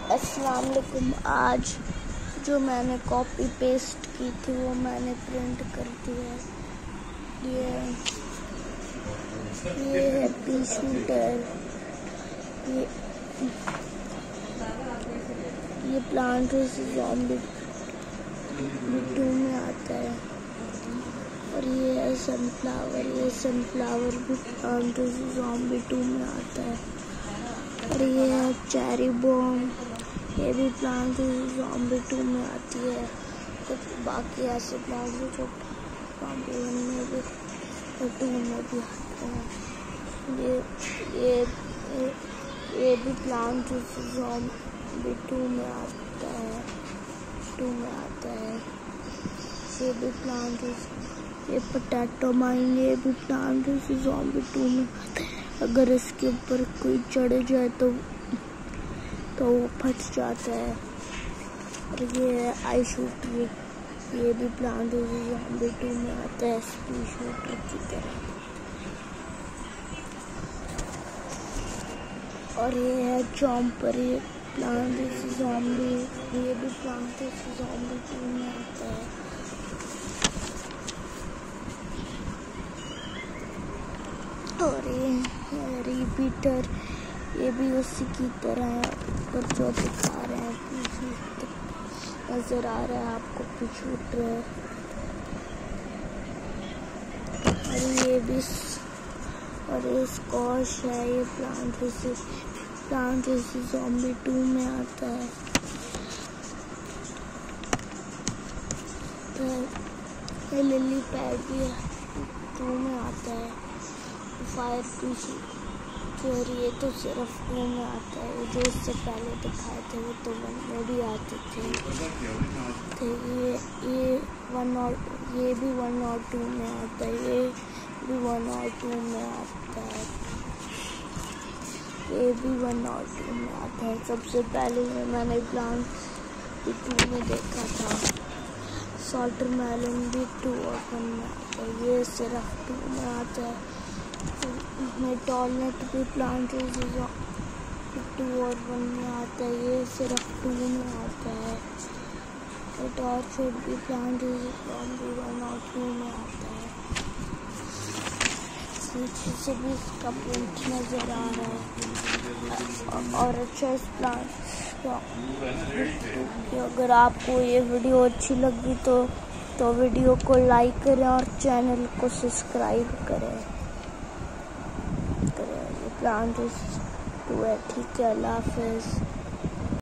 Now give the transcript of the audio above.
अस्सलाम वालेकुम। आज जो मैंने कॉपी पेस्ट की थी वो मैंने प्रिंट कर दिया है। ये है पी शूटर। ये प्लांट ज़ॉम्बी 2 में आता है। और ये है सनफ्लावर। ये सनफ्लावर भी प्लांट ज़ॉम्बी 2 में आता है। और ये है चेरी बॉम्ब। ये भी प्लांट ज़ॉम्बी 2 में आती है। तो बाकी ऐसे प्लांट जो ज़ॉम्बी 1 में भी और 2 में भी आते हैं। ये भी प्लांट ज़ॉम्बी 2 में आता है। ये भी प्लांट, ये पोटैटो माइन, ये भी प्लांट ज़ॉम्बी 2 में आता है। अगर इसके ऊपर कोई चढ़ जाए तो वो फट जाता है। और ये है आई शूटर। ये भी प्लांट ज़ॉम्बी 2 में आता है, स्पी शूटर की तरह। और ये है चॉम्पर। ये प्लांट ज़ॉम्बी, ये भी प्लांट ज़ॉम्बी 2 में आता है। और ये है रिपीटर। ये भी उसी की तरह है। ऊपर जो दिखा रहे हैं पीछे नजर आ रहा है आपको पीछे। और ये भी, और ये स्कॉश है। ये प्लांट ज़ॉम्बी 2 में आता है। ये लिली पैड भी 2 में आता है। फायर पीछे और ये तो सिर्फ 2 में आता है। जो इससे पहले दिखाए थे वो तो 1 में भी आते थे। ये भी 1 और 2 में आता है। ये भी 1 और 2 में आता है। ये भी 1 और 2 में आता है। सबसे पहले मैंने प्लांट 2 में देखा था। वाटरमेलन भी 2 और 1 में आता है। ये सिर्फ 2 में आता है। टॉयलेट भी प्लांट 2 और 1 में आता है। ये सिर्फ 2 में आता है। टॉर्चवुड भी प्लांट 1 और 2 में आता है। पीछे से भी इसका प्रिंट नजर आ रहा है। और अच्छा इस प्लांट अगर आपको ये वीडियो अच्छी लगी तो वीडियो को लाइक करें और चैनल को सब्सक्राइब करें। प्लांट 2 है। ठीक है, अल्लाह हाफिज़।